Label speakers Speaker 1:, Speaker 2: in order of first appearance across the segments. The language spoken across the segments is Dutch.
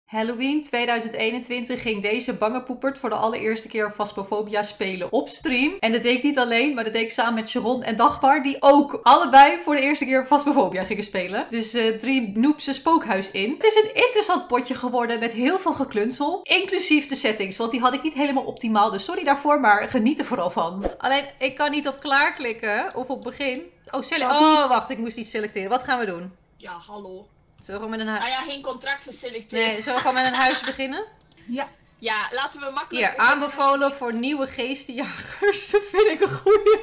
Speaker 1: Halloween 2021 ging deze bange poepert voor de allereerste keer Phasmophobia spelen op stream. En dat deed ik niet alleen, maar dat deed ik samen met Sharon en Dagmar, die ook allebei voor de eerste keer Phasmophobia gingen spelen. Dus 3 noobs spookhuis in. Het is een interessant potje geworden met heel veel geklunsel, inclusief de settings, want die had ik niet helemaal optimaal. Dus sorry daarvoor, maar geniet er vooral van. Alleen, ik kan niet op klaar klikken of op begin. Oh, wacht, ik moest iets selecteren. Wat gaan we doen?
Speaker 2: Ja, hallo.
Speaker 1: Zullen we gewoon met een huis...
Speaker 2: Ah ja, geen contract geselecteerd.
Speaker 1: Nee, zullen we gewoon met een huis beginnen?
Speaker 3: Ja.
Speaker 2: Ja, laten we makkelijk...
Speaker 1: Hier, aanbevolen voor nieuwe geestenjagers. Dat vind ik een goeie.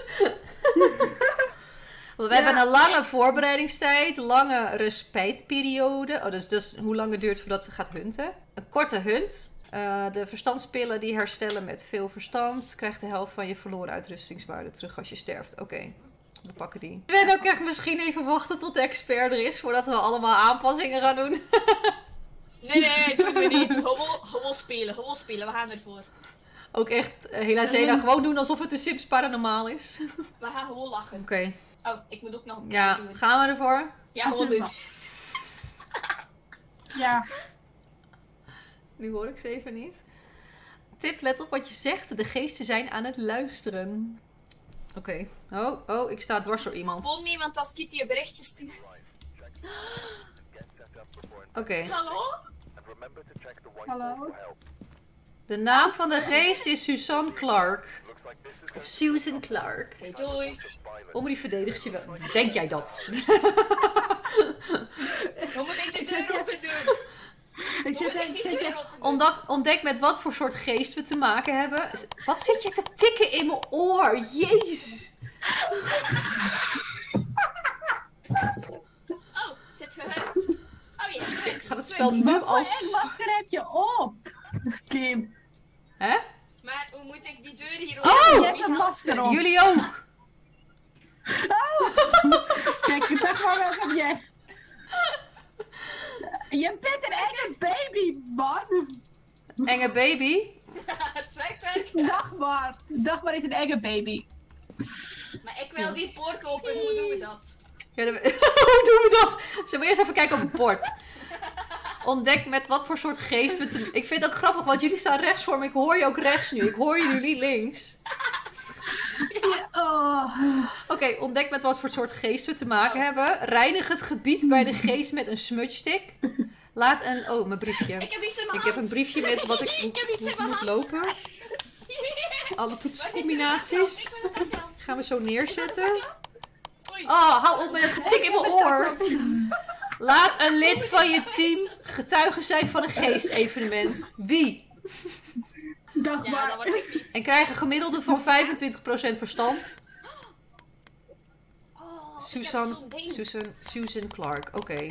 Speaker 1: We hebben een lange voorbereidingstijd, lange respijtperiode. Oh, dus hoe lang het duurt voordat ze gaat hunten. Een korte hunt. De verstandspillen die herstellen met veel verstand. Krijgt de helft van je verloren uitrustingswaarde terug als je sterft. Oké. We pakken die. Ik ben ook echt misschien even wachten tot de expert er is, voordat we allemaal aanpassingen gaan doen.
Speaker 2: Nee, doen we niet. Gewoon spelen, we gaan ervoor.
Speaker 1: Ook echt helaas gewoon doen alsof het de Sims Paranormaal is.
Speaker 2: We gaan gewoon lachen.
Speaker 1: Oké.
Speaker 2: Oh, ik moet ook nog een
Speaker 1: Ja,
Speaker 2: doen.
Speaker 1: gaan we ervoor?
Speaker 2: Ja, gewoon doen.
Speaker 3: Ja.
Speaker 1: Nu hoor ik ze even niet. Tip, let op wat je zegt. De geesten zijn aan het luisteren. Oké. Oh, ik sta dwars door iemand.
Speaker 2: Volg me, want als Kitty een berichtje stuurt...
Speaker 1: Oké.
Speaker 2: Hallo?
Speaker 3: Hallo?
Speaker 1: De naam van de geest is Susan Clark. Of Susan Clark.
Speaker 2: Oké, doei.
Speaker 1: Omri verdedigt je wel. Denk jij dat?
Speaker 2: Hoe moet ik de deur open doen?
Speaker 3: Ik
Speaker 2: Hoe moet ik die deur open doen?
Speaker 1: Ontdek met wat voor soort geest we te maken hebben. Wat zit je te tikken in mijn oor? Jezus.
Speaker 2: Oh, zit gehukt. Oh ja,
Speaker 1: Ik ga het spel nu
Speaker 3: Wat
Speaker 1: als...
Speaker 3: voor masker heb je op? Kim.
Speaker 1: Hè?
Speaker 2: maar hoe moet ik die deur hier
Speaker 1: Oh!
Speaker 2: open
Speaker 3: Je hebt een masker op.
Speaker 1: Jullie ook.
Speaker 3: Kijk, zeg maar wat heb jij. Je bent een enge baby, man.
Speaker 1: Enge baby.
Speaker 2: Het werkt.
Speaker 3: Dagmar is een enge baby.
Speaker 2: Maar ik wil die poort open, hoe doen we dat?
Speaker 1: Ja, hoe doen we dat? Zullen we eerst even kijken op het bord? Ontdek met wat voor soort geest we te... Ik vind het ook grappig, want jullie staan rechts voor me. Ik hoor je ook rechts nu. Ik hoor je nu niet links.
Speaker 3: Ja, oh.
Speaker 1: Oké, ontdek met wat voor soort geest we te maken hebben. Reinig het gebied bij de geest met een smudgestick. Laat een... Oh, mijn briefje.
Speaker 2: Ik heb iets in mijn hand.
Speaker 1: Ik heb een briefje met wat ik
Speaker 2: Ik heb iets in mijn
Speaker 1: moet
Speaker 2: hand.
Speaker 1: lopen. Alle toetsencombinaties. Gaan we zo neerzetten.
Speaker 2: Oei.
Speaker 1: Oh, hou op met het getik in mijn oor. Laat een lid van je team getuige zijn van een geestevenement. Wie?
Speaker 2: Ja,
Speaker 3: Dagmar.
Speaker 2: dat word ik niet.
Speaker 1: En krijg een gemiddelde van 25% verstand.
Speaker 2: Oh,
Speaker 1: Susan Clark. Oké.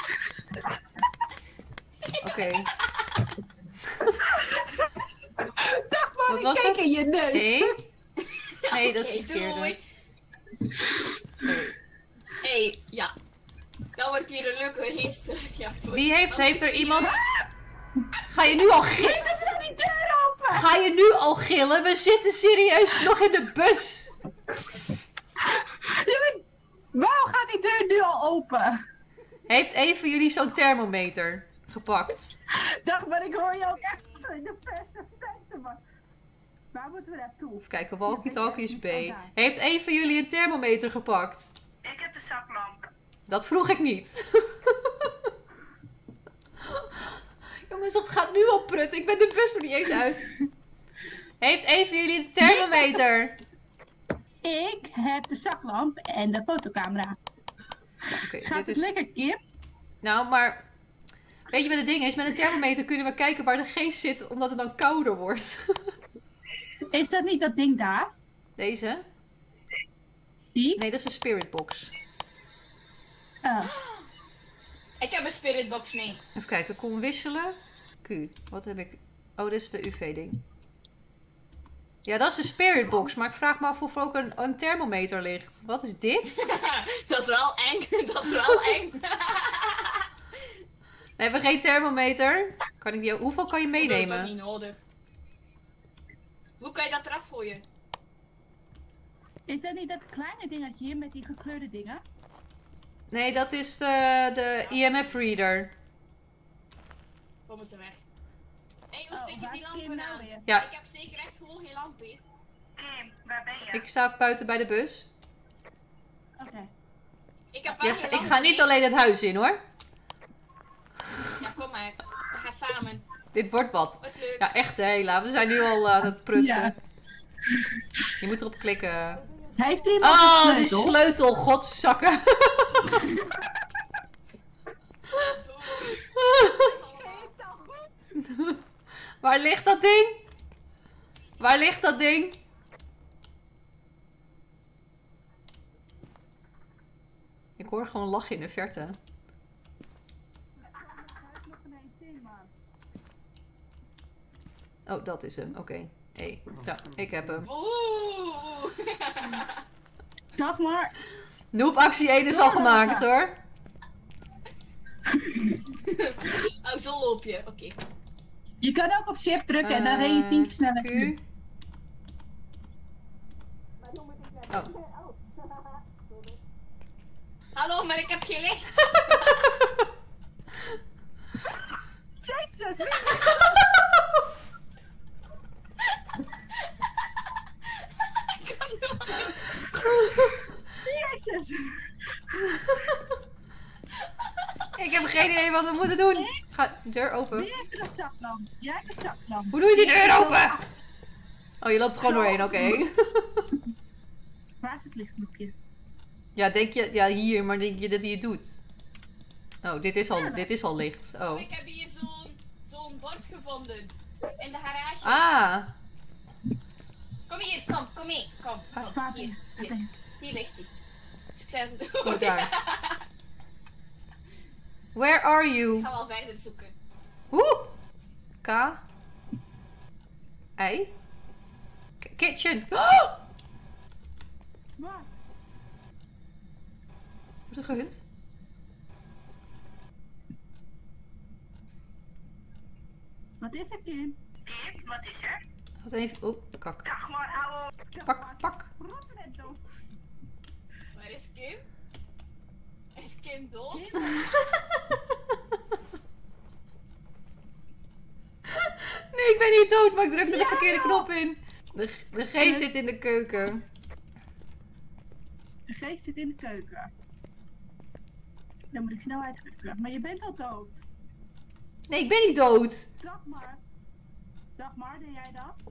Speaker 1: Oké.
Speaker 3: Dagmar,
Speaker 1: Wat
Speaker 3: ik
Speaker 1: was
Speaker 3: kijk
Speaker 1: het?
Speaker 3: in je neus.
Speaker 1: Nee, dat is de
Speaker 2: Oké,
Speaker 1: verkeerde.
Speaker 2: doei. Hey, ja. Dan wordt hier een leuke geestjacht.
Speaker 1: Wie heeft er iemand... Ga je nu al gillen?
Speaker 3: Doe die deur open.
Speaker 1: Ga je nu al gillen? We zitten serieus nog in de bus.
Speaker 3: Waarom gaat die deur nu al open?
Speaker 1: Heeft een van jullie zo'n thermometer gepakt?
Speaker 3: Dagmar, ik hoor je ook echt in de verte. Waar moeten we naartoe?
Speaker 1: Even kijken, walkie-talkie is B. Heeft een van jullie een thermometer gepakt?
Speaker 3: Ik heb de zaklamp.
Speaker 1: Dat vroeg ik niet. Jongens, dat gaat nu al prut. Ik ben de bus nog niet eens uit. Heeft een van jullie een thermometer?
Speaker 3: Ik heb de zaklamp en de fotocamera.
Speaker 1: Oké,
Speaker 3: Gaat
Speaker 1: dit
Speaker 3: het
Speaker 1: is...
Speaker 3: lekker, Kim?
Speaker 1: Nou, maar... Weet je wat het ding is? Met een thermometer kunnen we kijken waar de geest zit, omdat het dan kouder wordt.
Speaker 3: Is dat niet dat ding daar?
Speaker 1: Deze?
Speaker 3: Die?
Speaker 1: Nee, dat is een spirit box.
Speaker 3: Oh.
Speaker 2: Ik heb een spiritbox mee.
Speaker 1: Even kijken, kom wisselen. Q, wat heb ik? Oh, dit is de UV-ding. Ja, dat is de spirit box, maar ik vraag me af of er ook een thermometer ligt. Wat is dit?
Speaker 2: Dat is wel eng. Dat is wel eng.
Speaker 1: We hebben geen thermometer. Kan ik die... Hoeveel kan je
Speaker 2: Dat is
Speaker 1: meenemen?
Speaker 2: niet nodig. Hoe kan je dat eraf gooien?
Speaker 3: Is dat niet dat kleine dingetje hier met die gekleurde dingen?
Speaker 1: Nee, dat is de EMF reader.
Speaker 2: komen ze weg. Hé, hoe
Speaker 3: Oh,
Speaker 2: steek je
Speaker 3: waar
Speaker 2: die
Speaker 3: is Kim
Speaker 2: lampen
Speaker 3: nou
Speaker 2: aan?
Speaker 3: weer?
Speaker 1: Ja.
Speaker 2: Ik heb zeker echt gewoon geen lamp hier.
Speaker 3: Kim, waar ben je?
Speaker 1: Ik sta buiten bij de bus.
Speaker 3: Oké.
Speaker 2: Ik heb
Speaker 1: Ja,
Speaker 2: wel geen
Speaker 1: ik
Speaker 2: lamp
Speaker 1: ga niet
Speaker 2: meer.
Speaker 1: alleen het huis in hoor.
Speaker 2: Ja, kom maar. We gaan samen.
Speaker 1: Dit wordt wat.
Speaker 2: Wat leuk.
Speaker 1: Ja, echt hè, Hela. We zijn nu al aan het prutsen.
Speaker 3: Ja.
Speaker 1: Je moet erop klikken.
Speaker 3: Heeft er iemand
Speaker 1: Oh,
Speaker 3: een
Speaker 1: die
Speaker 3: sleutel?
Speaker 1: sleutel. Godzakken. Waar ligt dat ding? Waar ligt dat ding? Ik hoor gewoon lachen in de verte.
Speaker 3: Hij heeft nog een ding, man.
Speaker 1: Oh, dat is hem. Oké. Hey. Ja, ik heb hem.
Speaker 2: Oeh.
Speaker 3: Dag maar.
Speaker 1: Noep, actie 1 is al gemaakt hoor.
Speaker 2: Oh, zo loop je. Oké.
Speaker 3: Je kan ook op shift drukken en dan ren je 10 keer sneller.
Speaker 1: Q. Oh.
Speaker 2: Hallo, maar ik heb geen licht.
Speaker 3: Jezus,
Speaker 2: Ik kan nu al niet.
Speaker 3: Jezus.
Speaker 1: Ik heb geen idee wat we moeten doen. Ga de deur open.
Speaker 3: Wie heeft er een zaklamp? Jij hebt een zaklamp.
Speaker 1: Hoe doe je die deur open? Oh, je loopt er gewoon doorheen, oké.
Speaker 3: Waar is het lichtknopje?
Speaker 1: Ja, denk je, ja, hier, maar denk je dat hij het doet? Oh, dit is al licht. Oh.
Speaker 2: Ik heb hier zo'n bord gevonden. In de garage.
Speaker 1: Ah,
Speaker 2: Kom hier, kom mee. Kom.
Speaker 3: Waar
Speaker 2: Hier,
Speaker 3: ben
Speaker 2: hier.
Speaker 3: je?
Speaker 2: Hier ligt hij. Succes.
Speaker 1: oh daar. Where are you?
Speaker 2: Ik ga wel verder zoeken.
Speaker 1: Oeh. K. I. Kitchen. Oh!
Speaker 3: Waar?
Speaker 1: Wordt er gehunt?
Speaker 3: Wat is er, Kim? Kim, wat is er?
Speaker 1: Wat even. Oh, kak.
Speaker 3: Dag maar, ouwe.
Speaker 1: Pak.
Speaker 3: Rotten en dood.
Speaker 2: Waar is Kim? Is Kim dood?
Speaker 1: Nee, ik ben niet dood, maar ik drukte de verkeerde knop in. De G zit in de keuken.
Speaker 3: De geest zit in de keuken. Dan moet ik snel uitklikken. Maar je bent al dood.
Speaker 1: Nee, ik ben niet dood.
Speaker 3: Dag maar. Dag maar, deed jij dat?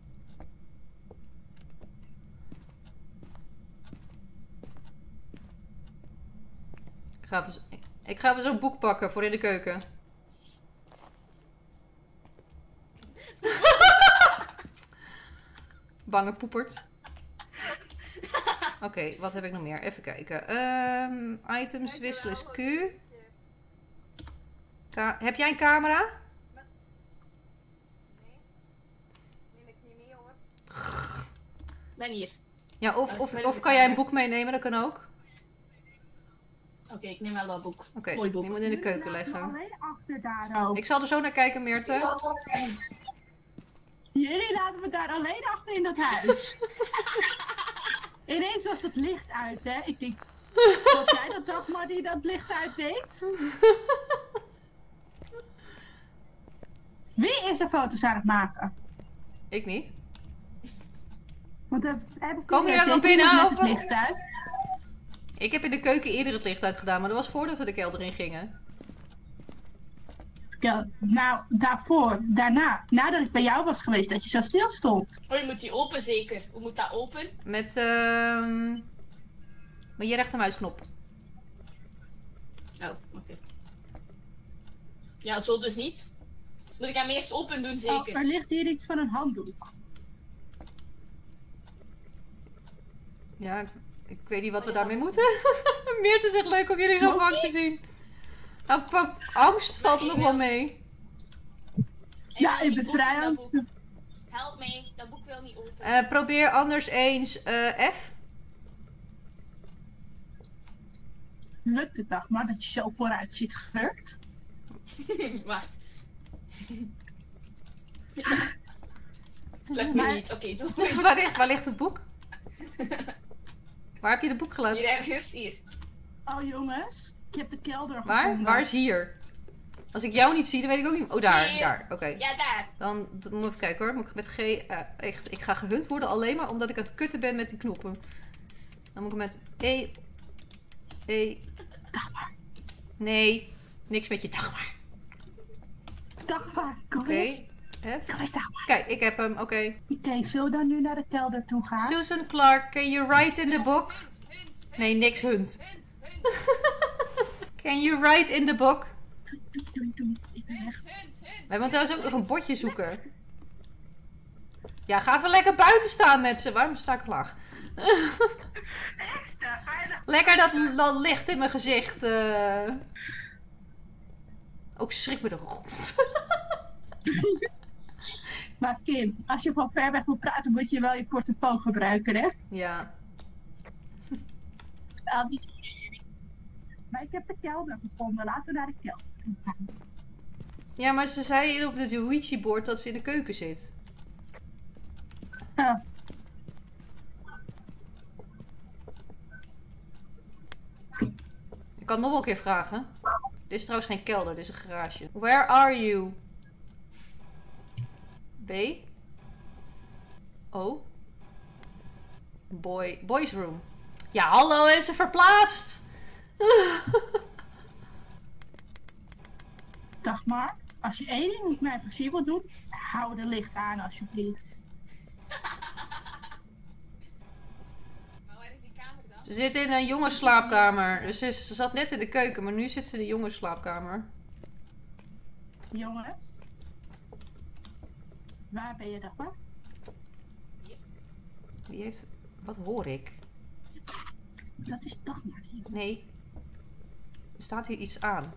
Speaker 1: Ik ga even zo'n boek pakken voor in de keuken. Bange poepert. Oké, wat heb ik nog meer? Even kijken. Items wisselen is Q. Heb jij een camera?
Speaker 2: Neem ik niet mee, hoor. Ben hier.
Speaker 1: Ja, of kan jij een boek meenemen? Dat kan ook.
Speaker 2: Oké, ik neem wel dat boek.
Speaker 1: Oké,
Speaker 2: Mooi boek.
Speaker 1: die moet in de keuken
Speaker 3: Jullie laten me
Speaker 1: leggen.
Speaker 3: alleen achter daar ook.
Speaker 1: Ik zal er zo naar kijken, Meerte.
Speaker 3: Jullie laten me daar alleen achter in dat huis. Ineens was het licht uit, hè? Ik denk, was jij dat dag maar die dat licht uitdeed? Wie is er foto's aan het maken?
Speaker 1: Ik niet.
Speaker 3: Want heb ik
Speaker 1: Kom je
Speaker 3: ook
Speaker 1: dan nog
Speaker 3: zeker
Speaker 1: binnen,
Speaker 3: met het
Speaker 1: of?
Speaker 3: licht uit.
Speaker 1: Ik heb in de keuken eerder het licht uitgedaan, maar dat was voordat we de kelder in gingen.
Speaker 3: Ja, nou, daarna, nadat ik bij jou was geweest, dat je zo stil stond.
Speaker 2: Oh, je moet die open zeker. Hoe moet dat open?
Speaker 1: Met je rechtermuisknop.
Speaker 2: Oh, oké. Ja, zo dus niet. Moet ik hem eerst open doen,
Speaker 3: Oh,
Speaker 2: zeker?
Speaker 3: er ligt hier iets van een handdoek.
Speaker 1: Ja, ik weet niet wat we daarmee moeten. Meerte zegt leuk om jullie zo bang te zien. Nou, qua angst valt er nog wel mee.
Speaker 3: Ja,
Speaker 2: wil
Speaker 3: ik
Speaker 2: niet
Speaker 3: ben vrij
Speaker 2: open, dat
Speaker 3: angstig.
Speaker 2: boek. Help mee, dat boek wil niet open.
Speaker 1: Probeer anders eens F.
Speaker 3: Lukt het dag maar dat je zo vooruit zit gewerkt?
Speaker 2: Wacht. Lukt me
Speaker 3: Maar-
Speaker 2: niet. Oké, doe.
Speaker 1: Waar ligt het boek? Waar heb je de boek
Speaker 2: Hier
Speaker 1: gelaten?
Speaker 2: ergens, hier.
Speaker 3: Oh jongens, ik heb de kelder
Speaker 1: Waar?
Speaker 3: gevonden.
Speaker 1: Waar is hier? Als ik jou niet zie, dan weet ik ook niet... Oh, daar.
Speaker 2: Hier.
Speaker 1: Daar. Oké.
Speaker 2: Ja, daar.
Speaker 1: Dan moet ik even kijken hoor. Moet ik met G... echt, ik ga gehunt worden alleen maar omdat ik aan het kutten ben met die knoppen. Dan moet ik met E...
Speaker 3: Dagmar.
Speaker 1: Nee. Niks met je Dagmar.
Speaker 3: Dagmar, kom
Speaker 1: Oké.
Speaker 3: eens.
Speaker 1: F.
Speaker 3: Kom eens, Dagmar.
Speaker 1: Kijk, ik heb hem. Oké.
Speaker 3: Oké, zullen we dan nu naar de kelder toe gaan?
Speaker 1: Susan Clark, can you write in the book?
Speaker 2: Hunt.
Speaker 1: Nee, niks hunt.
Speaker 2: Hunt.
Speaker 1: Can you write in the book?
Speaker 3: Doei. Ik ben weg.
Speaker 1: We hebben trouwens ook nog een bordje zoeken. Ja, ga even lekker buiten staan met ze. Waarom sta ik laag? Lekker dat licht in mijn gezicht. Ook schrik me erop.
Speaker 3: Maar Kim, als je van ver weg wil praten, moet je wel je portofoon gebruiken, hè?
Speaker 1: Ja.
Speaker 3: Maar ik heb de kelder gevonden. Laten we naar de kelder gaan.
Speaker 1: Ja, maar ze zei op het Ouija-bord dat ze in de keuken zit.
Speaker 3: Oh,
Speaker 1: Ik kan nog wel een keer vragen. Dit is trouwens geen kelder, dit is een garage. Where are you? B? O? Boys room. Ja, hallo, is ze verplaatst?
Speaker 3: Dagmar, als je één ding met mij plezier wilt doen, hou de licht aan alsjeblieft.
Speaker 2: Maar waar is die kamer dan?
Speaker 1: Ze zit in een jongensslaapkamer. Dus ze zat net in de keuken, maar nu zit ze in de jongensslaapkamer.
Speaker 3: Jongens, waar ben je, Dagmar?
Speaker 1: Wie heeft... Wat hoor ik?
Speaker 3: Dat is Dagmar hier.
Speaker 1: Nee. Er staat hier iets aan.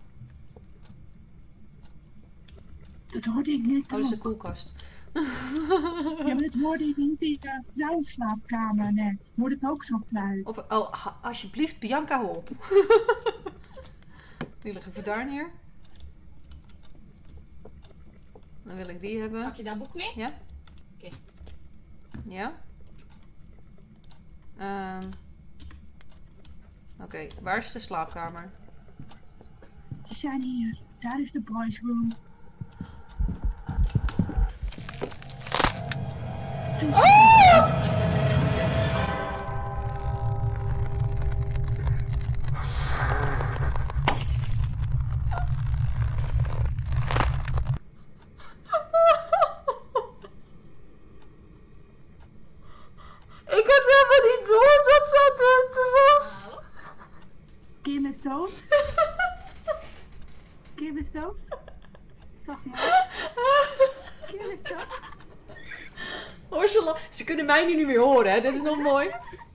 Speaker 3: Dat hoorde ik net
Speaker 1: Oh, dat is de
Speaker 3: ook.
Speaker 1: koelkast.
Speaker 3: Ja, maar dat hoorde ik niet in de vrouwenslaapkamer net. Hoorde het ook zo fluit.
Speaker 1: Of, alsjeblieft, Bianca, hou op. Die ligt even daar neer. Dan wil ik die hebben.
Speaker 2: Pak je dat boek mee?
Speaker 1: Ja?
Speaker 2: Oké.
Speaker 1: Ja? Oké, waar is de slaapkamer?
Speaker 3: Ze zijn hier. Daar is de boys room.
Speaker 1: Ik had helemaal niet door dat het was.
Speaker 3: Kim is dood. Kim is dood. Dagmar. Kim is dood.
Speaker 1: Hoor ze kunnen mij nu niet meer horen, hè? Dit is nog mooi.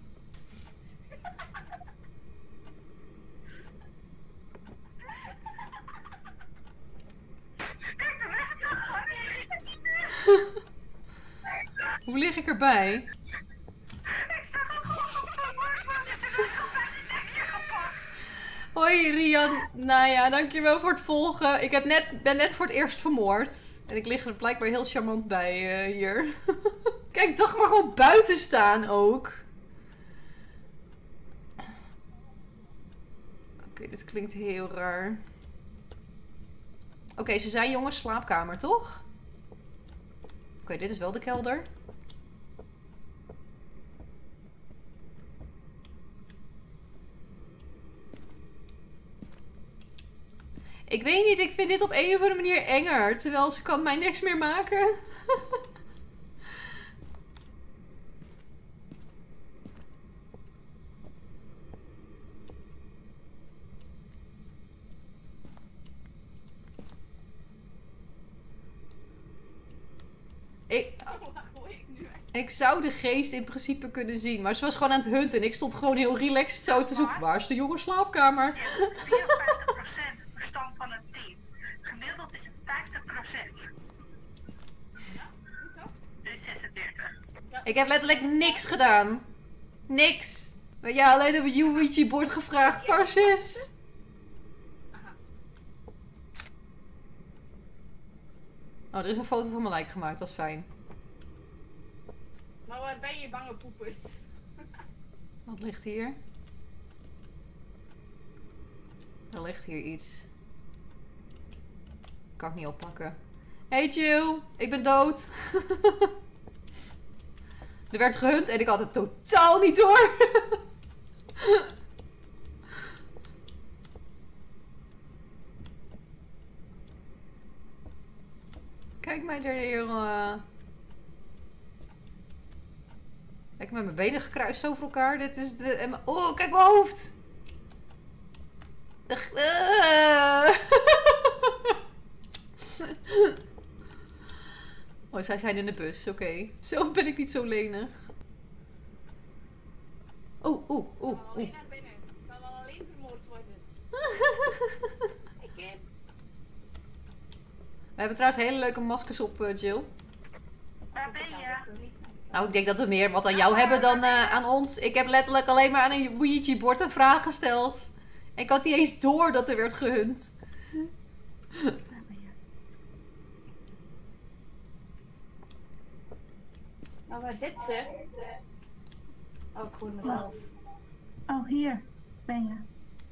Speaker 1: Hoe lig ik erbij? Hoi Rian. Nou ja, dankjewel voor het volgen. Ik ben net voor het eerst vermoord. En ik lig er blijkbaar heel charmant bij hier. Kijk, toch maar gewoon buiten staan ook. Oké, dit klinkt heel raar. Oké, ze zei jongens slaapkamer, toch? Oké, dit is wel de kelder. Ik weet niet, ik vind dit op een of andere manier enger. Terwijl ze kan mij niks meer maken. Ik zou de geest in principe kunnen zien. Maar ze was gewoon aan het hunten. En ik stond gewoon heel relaxed zo te zoeken. Waar is de jonge slaapkamer?
Speaker 3: 54% verstand van het team. Gemiddeld is het 50%. Ja, dit is 46.
Speaker 1: Ik heb letterlijk niks gedaan. Niks. Maar ja, alleen op het Ouija-bord gevraagd waar ze is. Oh, er is een foto van mijn lijk gemaakt. Dat is fijn.
Speaker 2: Maar waar ben je, bange poepers?
Speaker 1: Wat ligt hier? Er ligt hier iets. Kan ik niet oppakken. Hey Jill, ik ben dood. Er werd gehunt en ik had het totaal niet door. Kijk mij er heel... Ik heb met mijn benen gekruist over elkaar. Dit is de... Oh, kijk mijn hoofd! Oh, zij zijn in de bus. Oké. Zelf ben ik niet zo lenig. Oeh.
Speaker 2: Alleen naar binnen. Ik zal wel alleen vermoord worden. Ik
Speaker 1: We hebben trouwens hele leuke maskers op, Jill.
Speaker 3: Waar ben je?
Speaker 1: Nou, ik denk dat we meer wat aan jou hebben dan aan ons. Ik heb letterlijk alleen maar aan een Ouija-bord een vraag gesteld. Ik had niet eens door dat er werd gehunt.
Speaker 2: Nou, waar zit ze? Oh, ik hoor mezelf.
Speaker 3: Oh, hier ben je.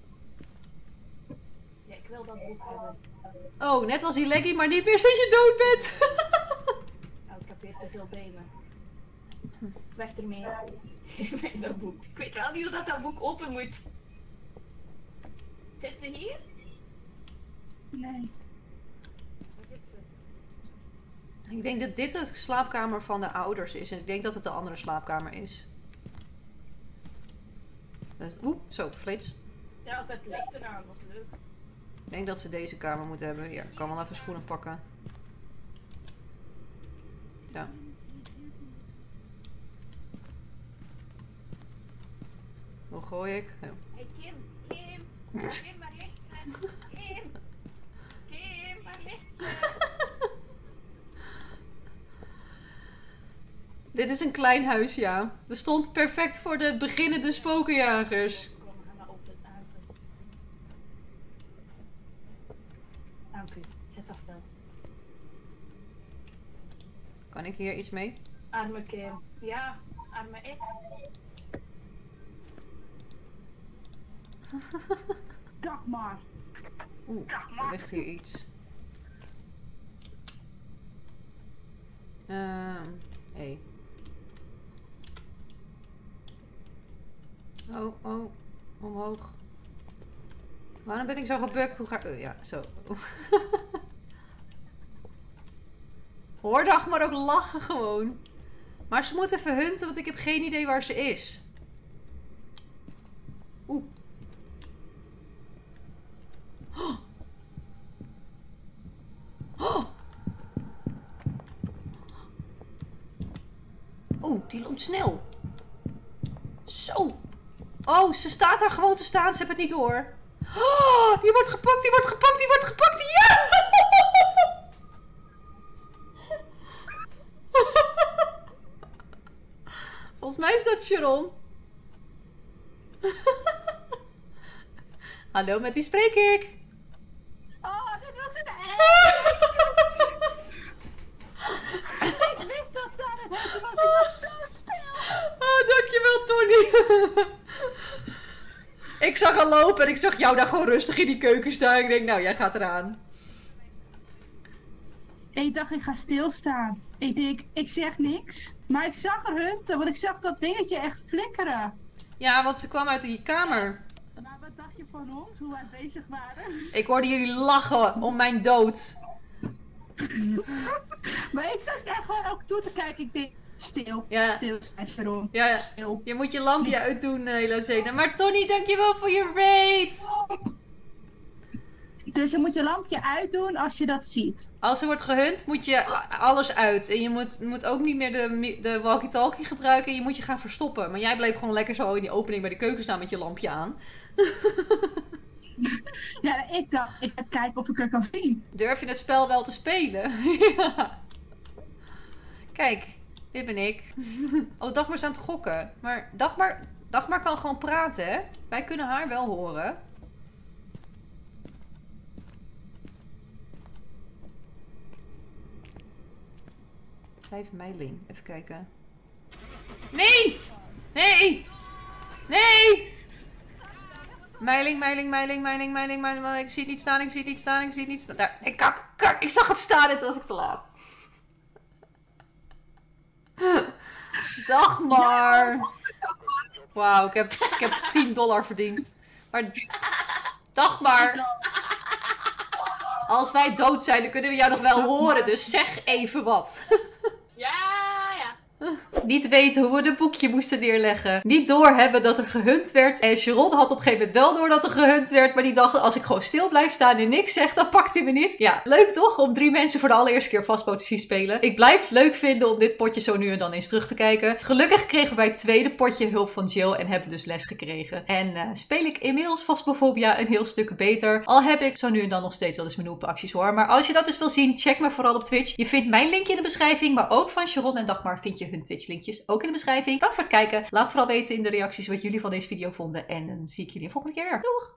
Speaker 2: Ja, ik wil dat boek hebben.
Speaker 1: Oh, net was die leggy, maar niet meer sinds je dood bent.
Speaker 2: Oh, ik heb weer te veel benen. Weg ermee. Geef mij dat boek. Ik weet wel niet hoe dat boek open moet. Zit ze hier?
Speaker 3: Nee.
Speaker 2: Waar zit ze?
Speaker 1: Ik denk dat dit de slaapkamer van de ouders is. En ik denk dat het de andere slaapkamer is. Oeh, zo, flits.
Speaker 2: Ja, als het licht eraan was leuk.
Speaker 1: Ik denk dat ze deze kamer moeten hebben. Hier, ik kan wel even schoenen pakken. Zo. Hoe gooi ik? Oh.
Speaker 2: Hey Kim, waar ligt ze? Kim, waar ligt ze?
Speaker 1: Dit is een klein huis, ja. Er stond perfect voor de beginnende spokenjagers.
Speaker 2: Kom, we gaan naar open. Dank u. Zet dat stil.
Speaker 1: Kan ik hier iets mee?
Speaker 2: Arme Kim. Ja, arme ik.
Speaker 3: Dagmar.
Speaker 1: Oeh, er ligt hier iets. Hey. Oh, omhoog. Waarom ben ik zo gebukt? Hoe ga ik... ja, zo. Hoor Dagmar ook lachen gewoon. Maar ze moet even hunten, want ik heb geen idee waar ze is. Oeh. Oh. Oh. Oh, die loopt snel. Zo. Oh, ze staat daar gewoon te staan. Ze heeft het niet door. Oh, die wordt gepakt, die wordt gepakt, die wordt gepakt. Ja! Volgens mij is dat Sharon. Hallo, met wie spreek ik?
Speaker 3: Oh, dit was een echt. Ik wist dat ze aan het hutten was. Ik was zo stil.
Speaker 1: Oh, dankjewel, Tony. Ik zag haar lopen en ik zag jou daar gewoon rustig in die keuken staan. Ik denk, nou, jij gaat eraan.
Speaker 3: Ik dacht, ik ga stilstaan. Ik denk, ik zeg niks. Maar ik zag er hunten, want ik zag dat dingetje echt flikkeren.
Speaker 1: Ja, want ze kwam uit die kamer.
Speaker 3: Maar wat dacht je van ons, hoe wij bezig waren?
Speaker 1: Ik hoorde jullie lachen om mijn dood.
Speaker 3: Maar ik zat echt gewoon ook toe te kijken. Ik denk, stil,
Speaker 1: Ja.
Speaker 3: stil, Sharon.
Speaker 1: Ja,
Speaker 3: Stil.
Speaker 1: je moet je lampje uitdoen, Helazena. Maar Tony, dankjewel voor je raid.
Speaker 3: Dus je moet je lampje uitdoen als je dat ziet.
Speaker 1: Als er wordt gehunt, moet je alles uit. En je moet ook niet meer de walkie-talkie gebruiken. Je moet je gaan verstoppen. Maar jij bleef gewoon lekker zo in die opening bij de keuken staan met je lampje aan.
Speaker 3: Ja, ik dacht, ik ga kijken of ik er kan zien.
Speaker 1: Durf je het spel wel te spelen? Ja. Kijk, dit ben ik. Oh, Dagmar is aan het gokken. Maar Dagmar kan gewoon praten, hè? Wij kunnen haar wel horen. Zij heeft mailing. Even kijken. Nee! Nee! Nee! Meiling. Ik zie het niet staan. Daar, ik zag het staan en toen was ik te laat. Dagmar. Wauw, ik heb $10 verdiend. Maar Dagmar. Als wij dood zijn, dan kunnen we jou nog wel horen. Dus zeg even wat.
Speaker 4: Ja.
Speaker 1: Niet weten hoe we een boekje moesten neerleggen. Niet doorhebben dat er gehunt werd. En Sharon had op een gegeven moment wel door dat er gehunt werd. Maar die dacht, als ik gewoon stil blijf staan en niks zeg, dan pakt hij me niet. Ja, leuk toch? Om 3 mensen voor de allereerste keer Fastbow te zien spelen. Ik blijf het leuk vinden om dit potje zo nu en dan eens terug te kijken. Gelukkig kregen wij het tweede potje hulp van Jill. En hebben we dus les gekregen. En speel ik inmiddels Phasmophobia een heel stuk beter. Al heb ik zo nu en dan nog steeds wel eens mijn acties hoor. Maar als je dat dus wil zien, check me vooral op Twitch. Je vindt mijn linkje in de beschrijving. Maar ook van Sharon en Dagmar vind je hun Twitch linkjes ook in de beschrijving. Bedankt voor het kijken. Laat vooral weten in de reacties wat jullie van deze video vonden. En dan zie ik jullie de volgende keer weer. Doeg!